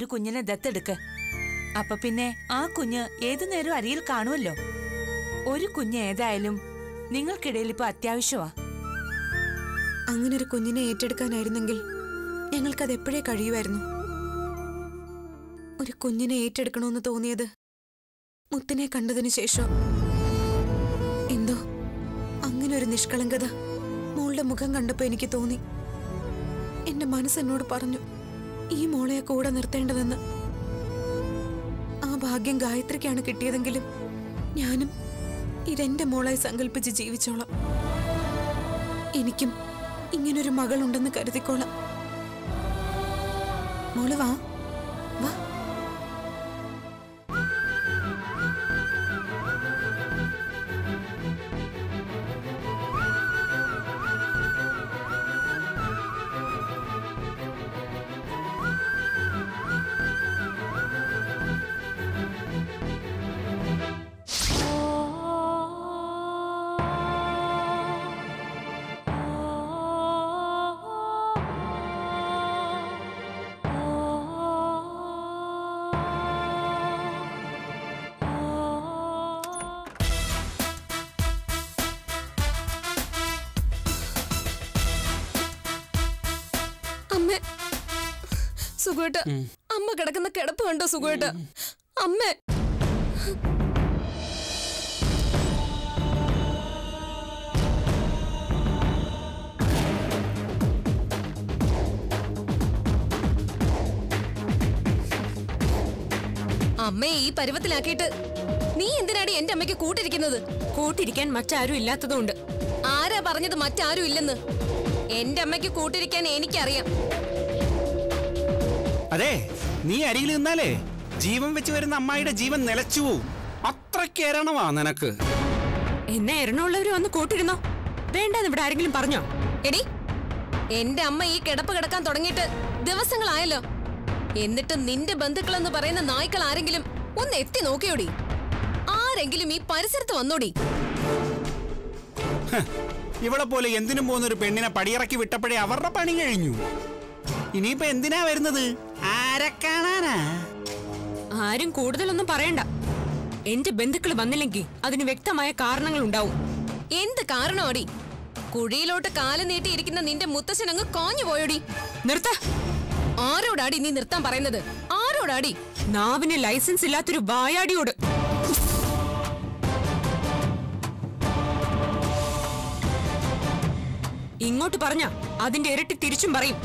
കുഞ്ഞിനെ ദത്തെടുക്ക്. അപ്പൊ പിന്നെ ആ കുഞ്ഞ് ഏതു നേരം അരിയിൽ കാണുമല്ലോ. ഒരു കുഞ്ഞ് ഏതായാലും നിങ്ങൾക്കിടയിൽ ഇപ്പൊ അത്യാവശ്യമാ. അങ്ങനൊരു കുഞ്ഞിനെ ഏറ്റെടുക്കാനായിരുന്നെങ്കിൽ ഞങ്ങൾക്കത് എപ്പോഴേ കഴിയുമായിരുന്നു. ഒരു കുഞ്ഞിനെ ഏറ്റെടുക്കണമെന്ന് തോന്നിയത് മുത്തിനെ കണ്ടതിന് ശേഷം. എന്തോ അങ്ങനെ ഒരു നിഷ്കളങ്കത മോളുടെ മുഖം കണ്ടപ്പോ എനിക്ക് തോന്നി. എന്റെ മനസ്സെന്നോട് പറഞ്ഞു, ഈ മോളെ കൂടെ നിർത്തേണ്ടതെന്ന്. ആ ഭാഗ്യം ഗായത്രിക്കാണ് കിട്ടിയതെങ്കിലും ഞാനും ഇതെന്റെ മോളായി സങ്കല്പിച്ച് ജീവിച്ചോളാം. എനിക്കും ഇങ്ങനൊരു മകളുണ്ടെന്ന് കരുതിക്കോളാം. മോള് വാ വാ. സുഖേട്ട, അമ്മ കിടക്കുന്ന കിടപ്പ് കണ്ടോ സുഖേട്ട? അമ്മ അമ്മയെ ഈ പരുവത്തിലാക്കിയിട്ട് നീ എന്തിനാടി എന്റെ അമ്മയ്ക്ക് കൂട്ടിരിക്കുന്നത്? കൂട്ടിരിക്കാൻ മറ്റാരും ഇല്ലാത്തതുകൊണ്ട്. ആരാ പറഞ്ഞത് മറ്റാരും ഇല്ലെന്ന്? എന്റെ അമ്മയ്ക്ക് കൂട്ടിരിക്കാൻ എനിക്കറിയാം. അതെ, നീ അരികിൽ നിന്നാലേ ജീവൻ വെച്ച് വരുന്ന അമ്മായിയുടെ ജീവൻ നിലച്ചു പോവും. അത്രയ്ക്ക് എരണമാ നിനക്ക്. എന്നെ എരണമുള്ളവര് വന്ന് കൂട്ടിരുന്നോ? വേണ്ടെന്ന് ഇവിടെ ആരെങ്കിലും പറഞ്ഞോ? എടി, എന്റെ അമ്മ ഈ കിടപ്പ് കിടക്കാൻ തുടങ്ങിയിട്ട് ദിവസങ്ങളായല്ലോ. എന്നിട്ട് നിന്റെ ബന്ധുക്കളെന്ന് പറയുന്ന നായ്ക്കൾ ആരെങ്കിലും ഒന്ന് എത്തി നോക്കിയോടി? ആരെങ്കിലും ഈ പരിസരത്ത് വന്നോടി? ഇവളെ പോലെ എന്തിനും പോകുന്ന ഒരു പെണ്ണിനെ പടിയിറക്കി വിട്ടപ്പോഴേ അവരുടെ പണി കഴിഞ്ഞു. ഇനിയിപ്പോ എന്തിനാ വരുന്നത്? ആരെ കാണാനാ? ആരും കൂടുതലൊന്നും പറയണ്ട. എന്റെ ബന്ധുക്കൾ വന്നില്ലെങ്കിൽ അതിന് വ്യക്തമായ കാരണങ്ങൾ ഉണ്ടാവും. എന്ത് കാരണോടി? കുഴിയിലോട്ട് കാല് നീട്ടിയിരിക്കുന്ന നിന്റെ മുത്തശ്ശൻ അങ്ങ് കാഞ്ഞു പോയോടി. നിർത്ത. ആരോടാടി നീ നിർത്താൻ പറയുന്നത്? ആരോടാടി? നാവിന് ലൈസൻസ് ഇല്ലാത്തൊരു വായാടിയോട്. ഇങ്ങോട്ട് പറഞ്ഞ അതിന്റെ ഇരട്ടി തിരിച്ചും പറയും.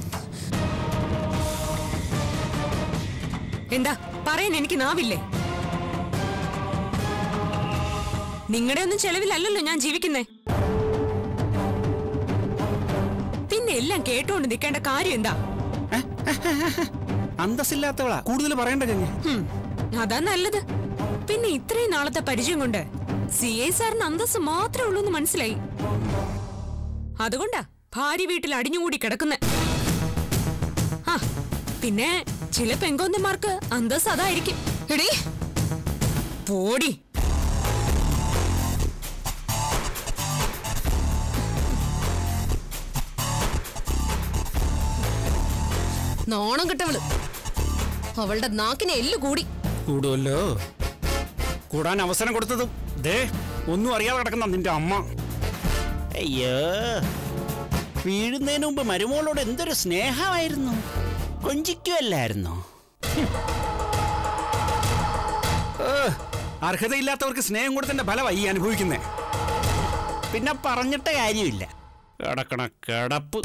എന്താ പറയാൻ എനിക്ക് നാവില്ലേ? നിങ്ങളുടെ ഒന്നും ചെലവിലല്ലല്ലോ ഞാൻ ജീവിക്കുന്നേ. പിന്നെ എല്ലാം കേട്ടോണ്ട് നിൽക്കേണ്ട കാര്യം എന്താ? അന്തസ്സില്ലാത്തവളാ കൂടുതൽ പറയണ്ട. അതാ നല്ലത്. പിന്നെ ഇത്രയും നാളത്തെ പരിചയം കൊണ്ട് CI സാറിന് അന്തസ് മാത്രമേ ഉള്ളൂ എന്ന് മനസ്സിലായി. അതുകൊണ്ടാ ഭാര്യ വീട്ടിൽ അടിഞ്ഞുകൂടി കിടക്കുന്നേ. ആ പിന്നെ ചില പെങ്കോന്തന്മാർക്ക് അന്തസ് അതായിരിക്കും. എടീ പോടി. നോണം കിട്ടവള്. അവളുടെ നാക്കിനെ എല്ലു കൂടി. കൂടുമല്ലോ. കൂടാൻ അവസരം കൊടുത്തതും ദേ ഒന്നും അറിയാതെ കിടക്കുന്ന നിന്റെ അമ്മ. അയ്യോ, വീഴുന്നതിന് മുമ്പ് മരുമോളോട് എന്തൊരു സ്നേഹമായിരുന്നു. കൊഞ്ചിക്കുമല്ലായിരുന്നോ? അർഹതയില്ലാത്തവർക്ക് സ്നേഹം കൊടുത്തതിന്റെ ഫലമായി അനുഭവിക്കുന്നേ. പിന്നെ പറഞ്ഞിട്ട കാര്യമില്ല. കിടക്കണ കിടപ്പ്.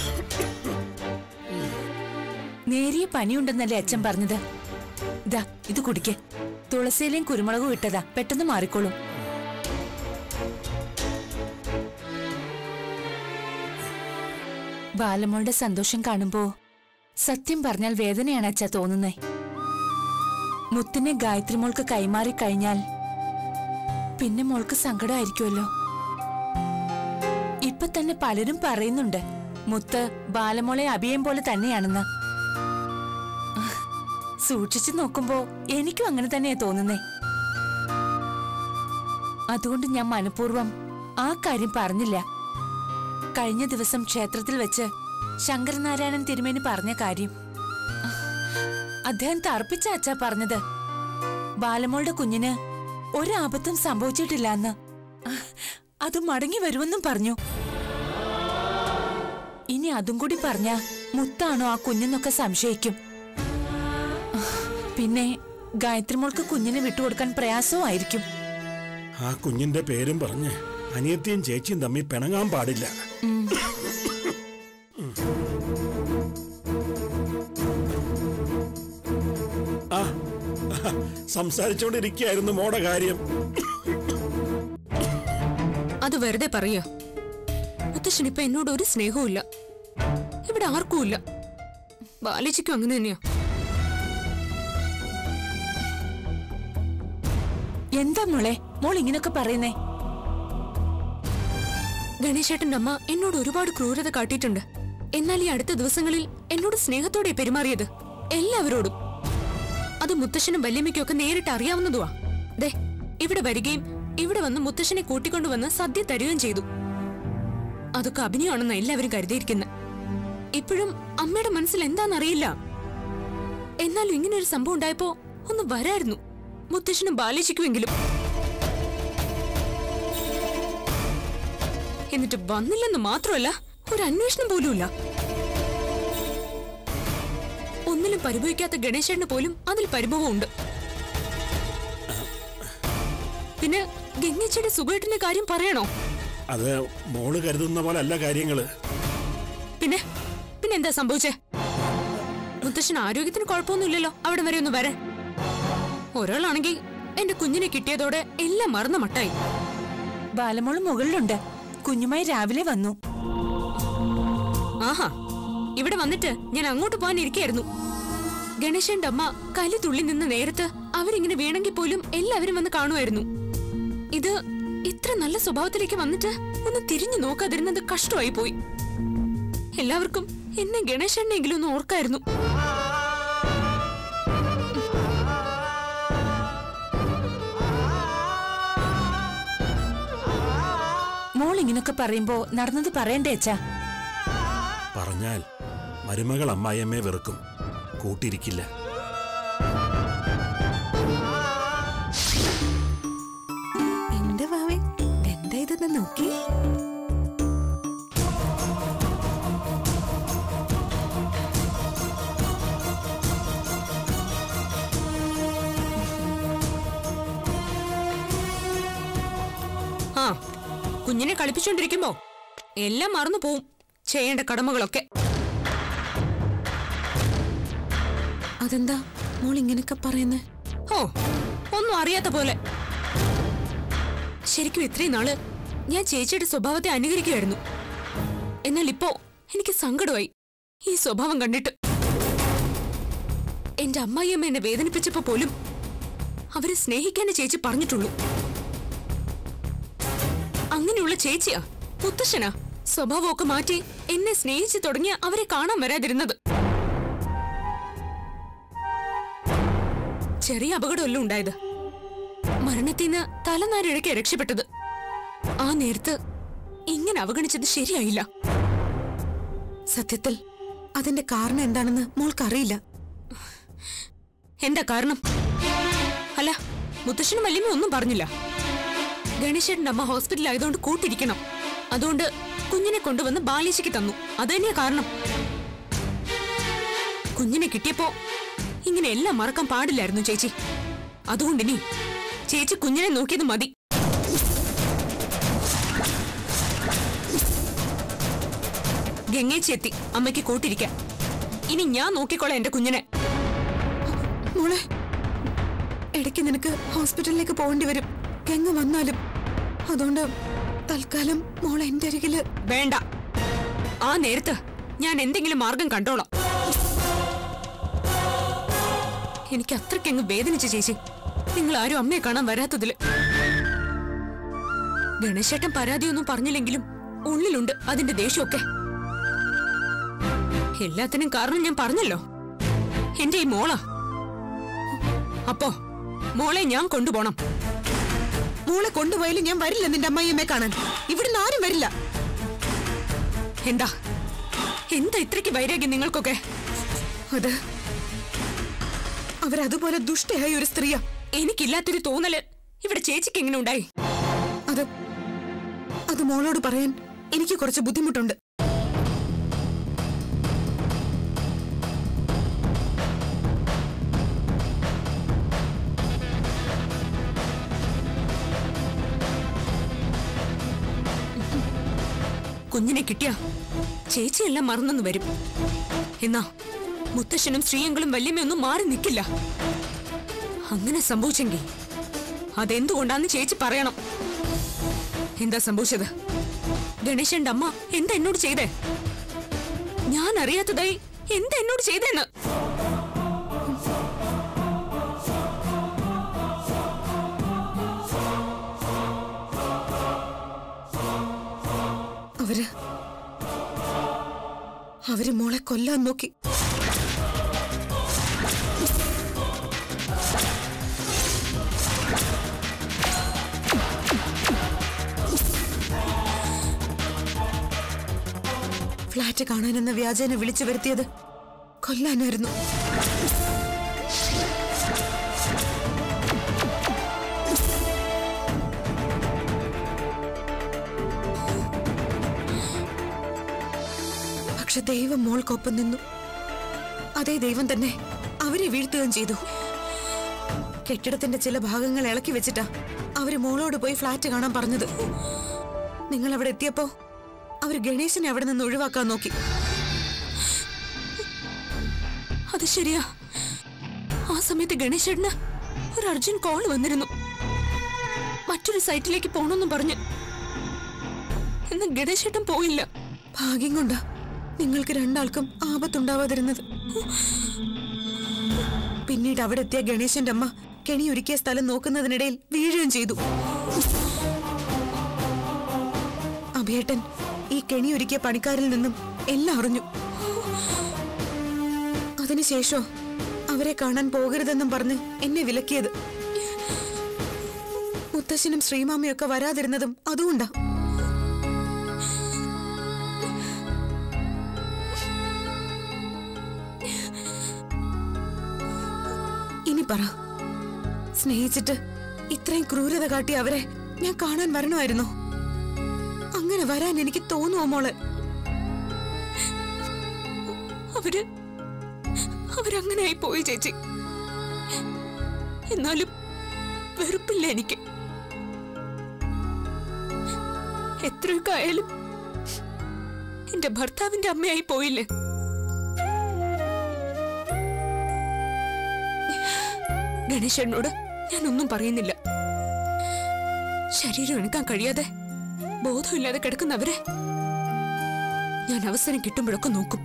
നേരിയ പനിയുണ്ടെന്നല്ലേ അച്ഛൻ പറഞ്ഞത്? ദാ ഇത് കുടിക്ക്. തുളസിയിലേയും കുരുമുളകും ഇട്ടതാ, പെട്ടെന്ന് മാറിക്കോളും. ബാലമോളുടെ സന്തോഷം കാണുമ്പോ സത്യം പറഞ്ഞാൽ വേദനയാണ് അച്ഛാ തോന്നുന്നേ. മുത്തിനെ ഗായത്രി മോൾക്ക് കൈമാറി കഴിഞ്ഞാൽ പിന്നെ മോൾക്ക് സങ്കടമായിരിക്കുമല്ലോ. ഇപ്പൊ തന്നെ പലരും പറയുന്നുണ്ട് മുത്ത് ബാലമോളെ അഭിയം പോലെ തന്നെയാണെന്ന്. സൂക്ഷിച്ചു നോക്കുമ്പോ എനിക്കും അങ്ങനെ തന്നെയാ തോന്നുന്നേ. അതുകൊണ്ട് ഞാൻ മനഃപൂർവ്വം ആ കാര്യം പറഞ്ഞില്ല. കഴിഞ്ഞ ദിവസം ക്ഷേത്രത്തിൽ വെച്ച് ശങ്കരനാരായണൻ തിരുമേനി പറഞ്ഞ കാര്യം അദ്ദേഹം തർപ്പിച്ച അച്ഛാ പറഞ്ഞത്. ബാലമോളുടെ കുഞ്ഞിന് ഒരാപത്തും സംഭവിച്ചിട്ടില്ല എന്ന്, അത് മടങ്ങി വരുമെന്നും പറഞ്ഞു. ഇനി അതും കൂടി പറഞ്ഞ മുത്താണോ ആ കുഞ്ഞെന്നൊക്കെ സംശയിക്കും. പിന്നെ ഗായത്രി മോൾക്ക് കുഞ്ഞിനെ വിട്ടുകൊടുക്കാൻ പ്രയാസമായിരിക്കും. ആ കുഞ്ഞിന്റെ പേരും പറഞ്ഞ് അനിയത്തിയും ചേച്ചിയും തമ്മിൽ പിണങ്ങാൻ പാടില്ല. ആ സംസാരിച്ചോണ്ടിരിക്കുകയായിരുന്നു മോടെ കാര്യം. അത് വെറുതെ പറയാ. മുത്തശ്ശൻ ഇപ്പൊ എന്നോട് ഒരു സ്നേഹവും ഇല്ല, ഇവിടെ ആർക്കുമില്ല. ബാലിച്ചിക്കും അങ്ങനെ തന്നെയാ. എന്താ മോളെ മോൾ ഇങ്ങനൊക്കെ പറയുന്നേ? ഗണേശേട്ടന്റെ അമ്മ എന്നോട് ഒരുപാട് ക്രൂരത കാട്ടിയിട്ടുണ്ട്. എന്നാൽ ഈ അടുത്ത ദിവസങ്ങളിൽ എന്നോട് സ്നേഹത്തോടെ പെരുമാറിയത് എല്ലാവരോടും. അത് മുത്തശ്ശനും വല്യമ്മയ്ക്കും ഒക്കെ നേരിട്ട് അറിയാവുന്നതുവാ. ദേ ഇവിടെ വരികയും ഇവിടെ വന്ന് മുത്തശ്ശനെ കൂട്ടിക്കൊണ്ടുവന്ന് സദ്യ തരുകയും ചെയ്തു. അതൊക്കെ അഭിനയമാണെന്ന് എല്ലാവരും കരുതിയിരിക്കുന്നത്. ഇപ്പോഴും അമ്മയുടെ മനസ്സിൽ എന്താണെന്നറിയില്ല. എന്നാലും ഇങ്ങനെ ഒരു സംഭവം ഉണ്ടായപ്പോ ഒന്ന് വരായിരുന്നു, മുത്തശ്ശനും ബാലിച്ചിക്കുമെങ്കിലും. എന്നിട്ട് വന്നില്ലെന്ന് മാത്രമല്ല, ഒരു അന്വേഷണം പോലുമില്ല. ഒന്നിലും പരിഭവിക്കാത്ത ഗണേശന് പോലും അതിൽ പരിഭവമുണ്ട്. പിന്നെ ഗംഗേച്ചിയുടെ സുഖേട്ടിന്റെ കാര്യം പറയണോ? അത് മോള് കരുതുന്ന പോലെ അല്ല കാര്യങ്ങള്. പിന്നെ എന്താ സംഭവിച്ചേ? മുത്തശ്ശന് ആരോഗ്യത്തിന് കുഴപ്പമൊന്നുമില്ലല്ലോ അവിടെ വരെ ഒന്ന് വരാൻ. ഒരാളാണെങ്കിൽ എന്റെ കുഞ്ഞിനെ കിട്ടിയതോടെ എല്ലാം മറന്ന മട്ടായി. ബാലമോള് മുകളിലുണ്ട്, കുഞ്ഞുമായി രാവിലെ വന്നു. ആഹാ, ഇവിടെ വന്നിട്ട് ഞാൻ അങ്ങോട്ട് പോകാൻ ഇരിക്കായിരുന്നു. ഗണേശന്റെ അമ്മ കലി തുള്ളി നിന്ന് നേരത്ത് അവരിങ്ങനെ വീണെങ്കിൽ പോലും എല്ലാവരും വന്ന് കാണുമായിരുന്നു. ഇത് ഇത്ര നല്ല സ്വഭാവത്തിലേക്ക് വന്നിട്ട് ഒന്ന് തിരിഞ്ഞു നോക്കാതിരുന്നത് കഷ്ടമായി പോയി. എല്ലാവർക്കും എന്നെ ഗണേശനെങ്കിലും ഒന്ന് ഓർക്കായിരുന്നു. മോൾ ഇങ്ങനൊക്കെ പറയുമ്പോ നടന്നത് പറയണ്ടേ അച്ഛാ? പറഞ്ഞാൽ മരുമകൾ അമ്മായിയമ്മയെ വെറുക്കും, കൂട്ടിരിക്കില്ല. എന്റെ വാവേ എന്താ ഇതെന്ന് നോക്കി. ആ, കുഞ്ഞിനെ കളിപ്പിച്ചോണ്ടിരിക്കുമ്പോ എല്ലാം മറന്നു പോവും, ചെയ്യേണ്ട കടമകളൊക്കെ. അതെന്താ മോൾ ഇങ്ങനൊക്കെ പറയുന്നേ? ഓ, ഒന്നും അറിയാത്ത പോലെ. ശരിക്കും ഇത്രയും നാള് ഞാൻ ചേച്ചിയുടെ സ്വഭാവത്തെ അനുകരിക്കുമായിരുന്നു. എന്നാൽ ഇപ്പോ എനിക്ക് സങ്കടമായി ഈ സ്വഭാവം കണ്ടിട്ട്. എന്റെ അമ്മായിയമ്മ എന്നെ വേദനിപ്പിച്ചപ്പോ പോലും അവരെ സ്നേഹിക്കാനേ ചേച്ചി പറഞ്ഞിട്ടുള്ളൂ. അങ്ങനെയുള്ള ചേച്ചിയാ മുത്തശ്ശനാ സ്വഭാവമൊക്കെ മാറ്റി എന്നെ സ്നേഹിച്ചു തുടങ്ങിയ അവരെ കാണാൻ വരാതിരുന്നത്. ചെറിയ അപകടമല്ല ഉണ്ടായത്. മരണത്തിന്ന് തലനാരിഴയ്ക്ക് രക്ഷപ്പെട്ടത്. ആ നേരത്ത് ഇങ്ങനെ അവഗണിച്ചത് ശരിയായില്ല. സത്യത്തിൽ അതിന്റെ കാരണം എന്താണെന്ന് മോൾക്കറിയില്ല. എന്താ കാരണം? അല്ല, മുത്തശ്ശനും വല്യമ്മ ഒന്നും പറഞ്ഞില്ല. ഗണേശന്റെ അമ്മ ഹോസ്പിറ്റലിൽ ആയതുകൊണ്ട് കൂട്ടിരിക്കണം, അതുകൊണ്ട് കുഞ്ഞിനെ കൊണ്ടുവന്ന് ബാലേച്ചിക്ക് തന്നു. അതന്നെയാ കാരണം. കുഞ്ഞിനെ കിട്ടിയപ്പോ ഇങ്ങനെ എല്ലാം മറക്കാൻ പാടില്ലായിരുന്നു ചേച്ചി. അതുകൊണ്ടിനി ചേച്ചി കുഞ്ഞിനെ നോക്കിയത് മതി. ഗംഗേച്ചി എത്തി അമ്മയ്ക്ക് കൂട്ടിരിക്കാൻ. ഇനി ഞാൻ നോക്കിക്കോളാം എന്റെ കുഞ്ഞിനെ. മോളെ, ഇടയ്ക്ക് നിനക്ക് ഹോസ്പിറ്റലിലേക്ക് പോകേണ്ടി വരും, ഗംഗ വന്നാലും. അതുകൊണ്ട് തൽക്കാലം മോളെ എന്റെ അരികില്. വേണ്ട, ആ നേരത്ത് ഞാൻ എന്തെങ്കിലും മാർഗം കണ്ടോളാം. എനിക്ക് അത്രയ്ക്കങ്ങ് വേദനിച്ചു ചേച്ചി, നിങ്ങൾ ആരും അമ്മയെ കാണാൻ വരാത്തതില്. ഗണേശേട്ടൻ പരാതിയൊന്നും പറഞ്ഞില്ലെങ്കിലും ഉള്ളിലുണ്ട് അതിന്റെ ദേഷ്യമൊക്കെ. എല്ലാത്തിനും കാരണം ഞാൻ പറഞ്ഞല്ലോ, എന്റെ ഈ മോളാ. അപ്പോ മോളെ ഞാൻ കൊണ്ടുപോണം. മോളെ കൊണ്ടുപോയാലും ഞാൻ വരില്ല നിന്റെ അമ്മായിയമ്മയെ കാണാൻ. ഇവിടുന്ന് ആരും വരില്ല. എന്താ എന്താ ഇത്രയ്ക്ക് വൈരാഗ്യം നിങ്ങൾക്കൊക്കെ? അത് അവരതുപോലെ ദുഷ്ടയായ ഒരു സ്ത്രീയാ. എനിക്കില്ലാത്തൊരു തോന്നല് ഇവിടെ ചേച്ചിക്ക് എങ്ങനെ ഉണ്ടായി? അത് മോളോട് പറയാൻ എനിക്ക് കുറച്ച് ബുദ്ധിമുട്ടുണ്ട്. കുഞ്ഞിനെ കിട്ടിയ ചേച്ചിയെല്ലാം മറന്നെന്ന് വരും. എന്നാ മുത്തശ്ശനും ശ്രീയങ്കളും വല്യമ്മയൊന്നും മാറി നിൽക്കില്ല. അങ്ങനെ സംഭവിച്ചെങ്കിൽ അതെന്തുകൊണ്ടാന്ന് ചേച്ചി പറയണം. എന്താ സംഭവിച്ചത്? ഗണേശന്റെ അമ്മ എന്താ എന്നോട് ചെയ്തേ? ഞാൻ അറിയാത്തതായി എന്താ എന്നോട് ചെയ്തേന്ന്? അവര് മോളെ കൊല്ലാൻ നോക്കി. ഫ്ലാറ്റ് കാണാനെന്ന വ്യാജേന വിളിച്ചു വരുത്തിയത് കൊല്ലാനായിരുന്നു. പക്ഷെ ദൈവം മോൾക്കൊപ്പം നിന്നു. അതേ ദൈവം തന്നെ അവരെ വീഴ്ത്തുകയും ചെയ്തു. കെട്ടിടത്തിന്റെ ചില ഭാഗങ്ങൾ ഇളക്കി വെച്ചിട്ടാ അവര് മോളോട് പോയി ഫ്ലാറ്റ് കാണാൻ പറഞ്ഞത്. നിങ്ങൾ അവിടെ എത്തിയപ്പോ അവര് ഗണേശനെ അവിടെ നിന്ന് ഒഴിവാക്കാൻ നോക്കി. അത് ശരിയാ. ആ സമയത്ത് ഗണേശേട്ടന് ഒരു അർജന്റ് കോൾ വന്നിരുന്നു, മറ്റൊരു സൈറ്റിലേക്ക് പോണെന്നും പറഞ്ഞു. എന്ന് ഗണേശേട്ടൻ പോയില്ല. ഭാഗ്യം കൊണ്ടാ നിങ്ങൾക്ക് രണ്ടാൾക്കും ആപത്തുണ്ടാവാതിരുന്നത്. പിന്നീട് അവിടെ എത്തിയ ഗണേശന്റെ അമ്മ കെണി ഒരുക്കിയ സ്ഥലം നോക്കുന്നതിനിടയിൽ വീഴുകയും ചെയ്തു. അഭിയേട്ടൻ ഈ കെണി ഒരുക്കിയ പണിക്കാരിൽ നിന്നും എല്ലാം അറിഞ്ഞു. അതിനുശേഷോ അവരെ കാണാൻ പോകരുതെന്നും പറഞ്ഞ് എന്നെ വിലക്കിയത്. മുത്തശ്ശനും ശ്രീമാമയൊക്കെ വരാതിരുന്നതും അതുകൊണ്ടാ. ഇനി പറ, സ്നേഹിച്ചിട്ട് ഇത്രയും ക്രൂരത കാട്ടി അവരെ ഞാൻ കാണാൻ വരണമായിരുന്നോ? അങ്ങനെ വരാൻ എനിക്ക് തോന്നുവോ മോളെ? അവരങ്ങനെയായി പോയി ചേച്ചി. എന്നാലും വെറുപ്പില്ല എനിക്ക്. എത്രയൊക്കെ ആയാലും എന്റെ ഭർത്താവിന്റെ അമ്മയായി പോയില്ലേ. ഗണേശനോട് ഞാനൊന്നും പറയുന്നില്ല. ശരീരം എടുക്കാൻ കഴിയാതെ ബോധമില്ലാതെ കിടക്കുന്നവരെ ഞാൻ അവസരം കിട്ടുമ്പോഴൊക്കെ നോക്കും.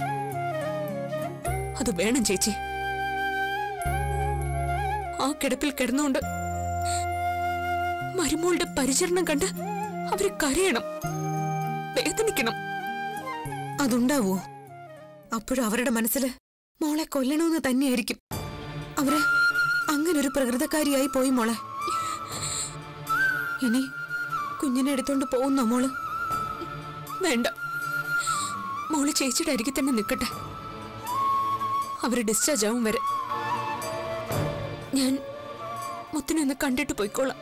അത് വേണം ചേച്ചി. ആ കിടപ്പിൽ കിടന്നുകൊണ്ട് മരുമോളുടെ പരിചരണം കണ്ട് അവര് കരയണം, വേദനിക്കണം. അതുണ്ടാവോ? അപ്പോഴും അവരുടെ മനസ്സില് മോളെ കൊല്ലണമെന്ന് തന്നെയായിരിക്കും. അവര് അങ്ങനെ ഒരു പ്രകൃതക്കാരിയായി പോയി മോളെ. ഇനി കുഞ്ഞിനെ എടുത്തോണ്ട് പോകുന്നോ മോള്? വേണ്ട, മോള് ചേച്ചിയുടെ അരികിൽ തന്നെ നിൽക്കട്ടെ. അവര് ഡിസ്ചാർജ് ആവും വരെ ഞാൻ മുത്തിനെ ഒന്ന് കണ്ടിട്ട് പോയിക്കോളാം.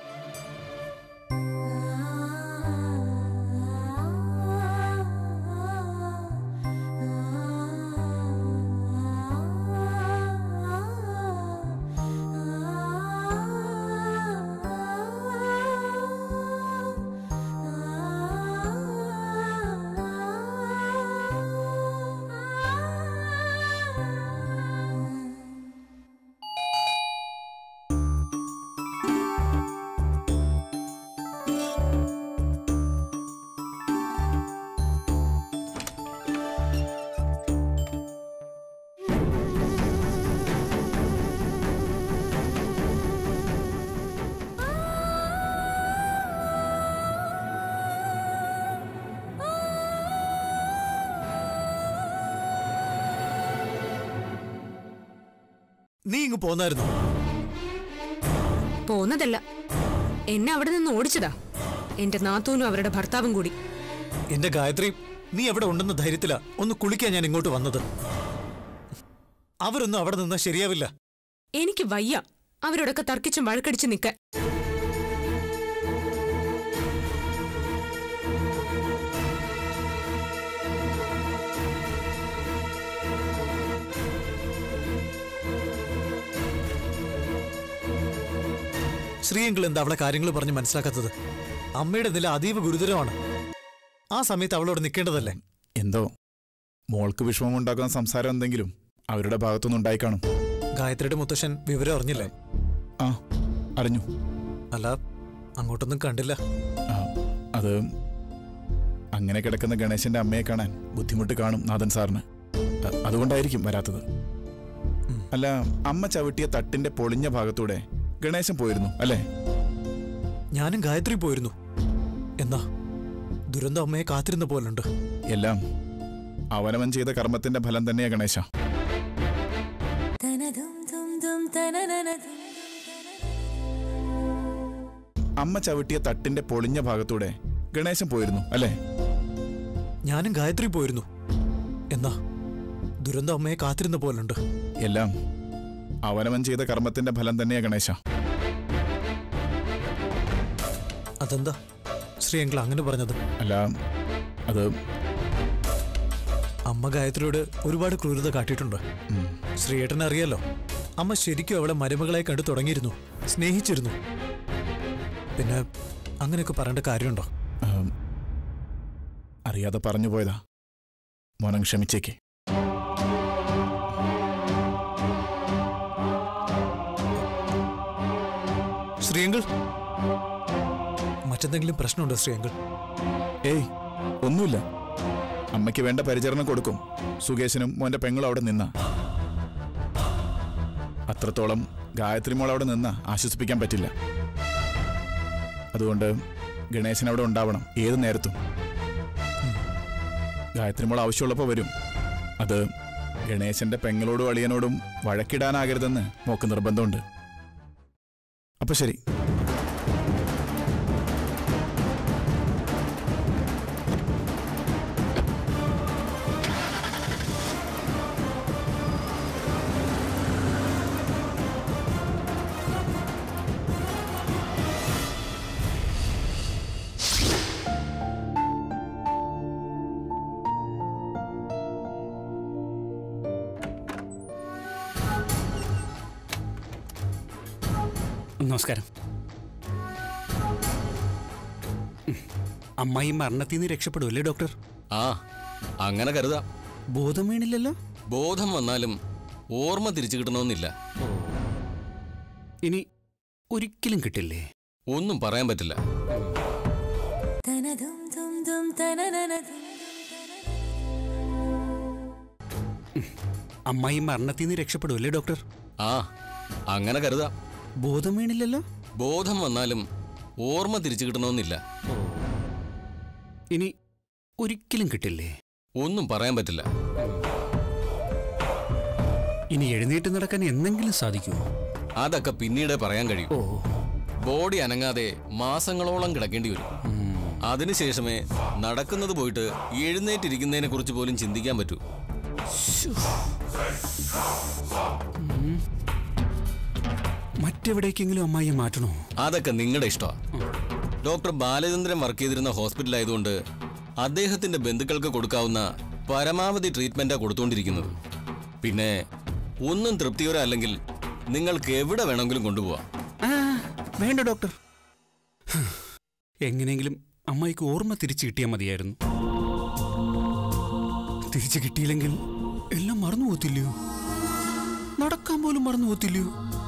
നീ ഇങ്ങ് പോന്നായിരുന്നു. പോന്നതല്ല, എന്നെ അവിടെ നിന്ന് ഓടിച്ചതാ എന്റെ നാത്തൂനും അവരുടെ ഭർത്താവും കൂടി. എന്റെ ഗായത്രി, നീ എവിടെ ഉണ്ടെന്ന ധൈര്യത്തിലാ ഒന്ന് കുളിക്കാൻ ഞാൻ ഇങ്ങോട്ട് വന്നത്. അവരൊന്നും അവിടെ നിന്നാ ശരിയാവില്ല. എനിക്ക് വയ്യ അവരോടൊക്കെ തർക്കിച്ചും വഴക്കടിച്ച് നിൽക്കാൻ. ശ്രീയെങ്കിൽ എന്താ അവളെ കാര്യങ്ങൾ പറഞ്ഞ് മനസ്സിലാക്കാത്തത്? അമ്മയുടെ നില അതീവ ഗുരുതരമാണ്. ആ സമയത്ത് അവളോട് നിൽക്കേണ്ടതല്ലേ? എന്തോ മോൾക്ക് വിഷമം ഉണ്ടാക്കുന്ന സംസാരം എന്തെങ്കിലും അവരുടെ ഭാഗത്തുനിന്ന് ഉണ്ടായിക്കാണും. ഗായത്രിയുടെ മുത്തശ്ശൻ വിവരം അറിഞ്ഞില്ലേ? ആ, അറിഞ്ഞു. അല്ല, അങ്ങോട്ടൊന്നും കണ്ടില്ല. അത് അങ്ങനെ കിടക്കുന്ന ഗണേശന്റെ അമ്മയെ കാണാൻ ബുദ്ധിമുട്ട് കാണും നാഥൻ സാറിന്. അതുകൊണ്ടായിരിക്കും വരാത്തത്. അല്ല, അമ്മ ചവിട്ടിയ തട്ടിന്റെ പൊളിഞ്ഞ ഭാഗത്തൂടെ ഗണേശൻ പോയിരുന്നു അല്ലേ? ഞാനും ഗായത്രി പോയിരുന്നു. എന്നാ ദുരന്ത അമ്മയെ കാത്തിരുന്ന പോലുണ്ട്. എല്ലാം അവനവൻ ചെയ്ത കർമ്മത്തിന്റെ ഫലം തന്നെയാ ഗണേശ. അമ്മ ചവിട്ടിയ തട്ടിന്റെ പൊളിഞ്ഞ ഭാഗത്തൂടെ ഗണേശൻ പോയിരുന്നു അല്ലേ? ഞാനും ഗായത്രി പോയിരുന്നു. എന്നാ ദുരന്ത അമ്മയെ കാത്തിരുന്ന പോലുണ്ട്. എല്ലാം അവനവൻ ചെയ്ത കർമ്മത്തിന്റെ ഫലം തന്നെയാ ഗണേശ. അതെന്താ ശ്രീയങ്കിൾ അങ്ങനെ പറഞ്ഞത്? അല്ല, അത് അമ്മ ഗായത്രിയോട് ഒരുപാട് ക്രൂരത കാട്ടിയിട്ടുണ്ട്. ശ്രീയേട്ടനെ അറിയാലോ, അമ്മ ശരിക്കും അവളെ മരുമകളെ കണ്ടു തുടങ്ങിയിരുന്നു, സ്നേഹിച്ചിരുന്നു. പിന്നെ അങ്ങനെയൊക്കെ പറയേണ്ട കാര്യമുണ്ടോ? അറിയാതെ പറഞ്ഞു പോയതാ. മോനം ക്ഷമിച്ചേക്ക്. ശ്രീയങ്കിൾ, മറ്റെന്തെങ്കിലും പ്രശ്നമുണ്ടോ ശ്രീയങ്കിൾ? ഏയ്, ഒന്നുമില്ല. അമ്മയ്ക്ക് വേണ്ട പരിചരണം കൊടുക്കും. സുകേശനും മോന്റെ പെങ്ങളും അവിടെ നിന്ന. അത്രത്തോളം ഗായത്രി മോൾ അവിടെ നിന്ന് ആശ്വസിപ്പിക്കാൻ പറ്റില്ല. അതുകൊണ്ട് ഗണേശൻ അവിടെ ഉണ്ടാവണം ഏത് നേരത്തും. ഗായത്രി മോൾ ആവശ്യമുള്ളപ്പോൾ വരും. അത് ഗണേശന്റെ പെങ്ങളോടും അളിയനോടും വഴക്കിടാനാകരുതെന്ന് മോക്ക് നിർബന്ധമുണ്ട്. അപ്പൊ ശരി. നമസ്കാരം. അമ്മായി മരണത്തിൽ നിന്ന് രക്ഷപ്പെടുമല്ലേ ഡോക്ടർ? ആ, അങ്ങനെ കരുതാ. ബോധം വീണില്ലല്ലോ? ബോധം വന്നാലും ഓർമ്മ തിരിച്ചു കിട്ടണമെന്നില്ല. ഇനി ഒരിക്കലും കിട്ടില്ലേ? ഒന്നും പറയാൻ പറ്റില്ല. അമ്മായി മരണത്തിൽ നിന്ന് രക്ഷപ്പെടുമല്ലേ ഡോക്ടർ? ആ, അങ്ങനെ കരുതാ. ബോധം വീണില്ലല്ലോ? ബോധം വന്നാലും ഓർമ്മ തിരിച്ചു കിട്ടണമെന്നില്ല. ഇനി ഒരിക്കലും കിട്ടില്ലേ? ഒന്നും പറയാൻ പറ്റില്ല. ഇനി എഴുന്നേറ്റ് നടക്കാൻ എന്തെങ്കിലും സാധിക്കുമോ? അതൊക്കെ പിന്നീട് പറയാൻ കഴിയും. ബോഡി അനങ്ങാതെ മാസങ്ങളോളം കിടക്കേണ്ടി വരും. അതിനുശേഷമേ നടക്കുന്നത് പോയിട്ട് എഴുന്നേറ്റിരിക്കുന്നതിനെ കുറിച്ച് പോലും ചിന്തിക്കാൻ പറ്റൂ. മറ്റെവിടേക്കെങ്കിലും അമ്മായിയെ മാറ്റണോ? അതൊക്കെ നിങ്ങളുടെ ഇഷ്ടമാണ്. ഡോക്ടർ ബാലചന്ദ്രൻ വർക്ക് ചെയ്തിരുന്ന ഹോസ്പിറ്റലായതുകൊണ്ട് അദ്ദേഹത്തിന്റെ ബന്ധുക്കൾക്ക് കൊടുക്കാവുന്ന പരമാവധി ട്രീറ്റ്മെന്റാ കൊടുത്തുകൊണ്ടിരിക്കുന്നത്. പിന്നെ ഒന്നും തൃപ്തികരമല്ലെങ്കിൽ നിങ്ങൾക്ക് എവിടെ വേണമെങ്കിലും കൊണ്ടുപോവാം. വേണ്ട ഡോക്ടർ, എങ്ങനെയെങ്കിലും അമ്മായിക്ക് ഓർമ്മ തിരിച്ചു കിട്ടിയാൽ മതിയായിരുന്നു. തിരിച്ചു കിട്ടിയില്ലെങ്കിൽ എല്ലാം മറന്നു പോത്തില്ലയോ? നടക്കാൻ പോലും മറന്നു പോത്തില്ലയോ?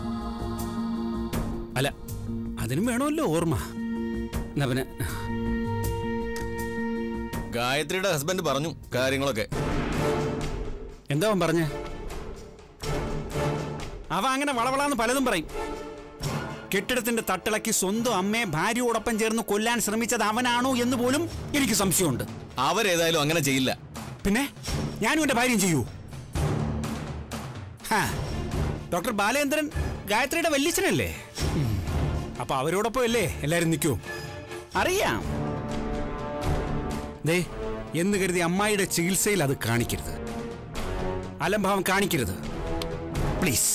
അല്ല, അതിനും വേണമല്ലോ ഓർമ്മ. നവന് ഗായത്രിയുടെ ഹസ്ബൻഡ് പറഞ്ഞു കാര്യങ്ങളൊക്കെ. എന്താ അവൻ പറഞ്ഞേ? അവ അങ്ങനെ വളവളാന്ന് പലതും പറയും. കെട്ടിടത്തിന്റെ തട്ടിളക്കി സ്വന്തം അമ്മയെ ഭാര്യയോടൊപ്പം ചേർന്ന് കൊല്ലാൻ ശ്രമിച്ചത് അവനാണോ എന്ന് പോലും എനിക്ക് സംശയമുണ്ട്. അവരേതായാലും അങ്ങനെ ചെയ്യില്ല. പിന്നെ ഞാനും എന്റെ ഭാര്യയും ചെയ്യൂ? ഡോക്ടർ ബാലേന്ദ്രൻ ഗായത്രിയുടെ വല്യച്ഛനല്ലേ? അപ്പൊ അവരോടൊപ്പം അല്ലേ എല്ലാരും നിൽക്കൂ? അറിയാം. ദേ, എന്ന് കരുതി അമ്മായിയുടെ ചികിത്സയിൽ അത് കാണിക്കരുത്, അലംഭാവം കാണിക്കരുത്, പ്ലീസ്.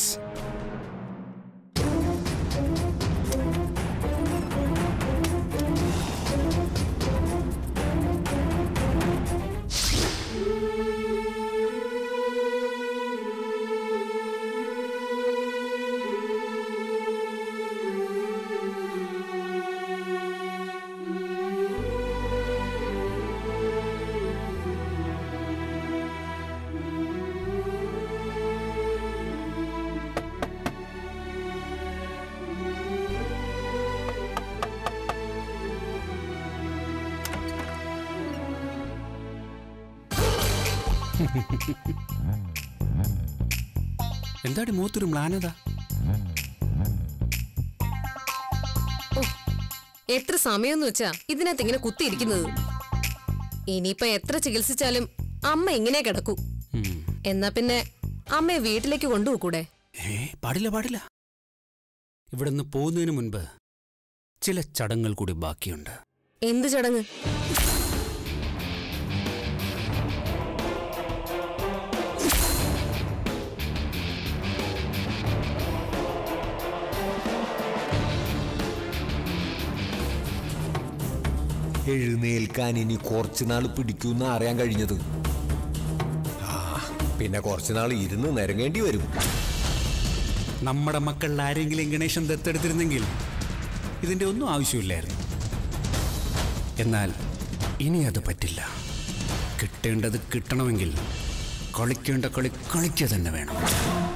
എന്താടി മൂത്തൊരു മ്ലാനത? എത്ര സമയമെന്ന് വെച്ചാ ഇതിനകത്ത് ഇങ്ങനെ കുത്തിയിരിക്കുന്നത്? ഇനിയിപ്പൊ എത്ര ചികിത്സിച്ചാലും അമ്മ ഇങ്ങനെ കിടക്കൂ. എന്നാ പിന്നെ അമ്മയെ വീട്ടിലേക്ക് കൊണ്ടുപോകൂടെ? പാടില്ല പാടില്ല. ഇവിടുന്ന് പോകുന്നതിന് മുൻപ് ചില ചടങ്ങുകൾ കൂടി ബാക്കിയുണ്ട്. എന്ത് ചടങ്ങ്? എഴുന്നേൽക്കാൻ ഇനി കുറച്ചുനാൾ പിടിക്കൂന്ന് അറിയാൻ കഴിഞ്ഞത്. പിന്നെ കുറച്ചുനാൾ ഇരുന്ന് നിരങ്ങേണ്ടി വരും. നമ്മുടെ മക്കളിൽ ആരെങ്കിലും ഗണേശൻ ദത്തെടുത്തിരുന്നെങ്കിൽ ഇതിന്റെ ഒന്നും ആവശ്യമില്ലായിരുന്നു. എന്നാൽ ഇനി അത് പറ്റില്ല. കിട്ടേണ്ടത് കിട്ടണമെങ്കിൽ കളിക്കേണ്ട കളി കളിക്കുക തന്നെ വേണം.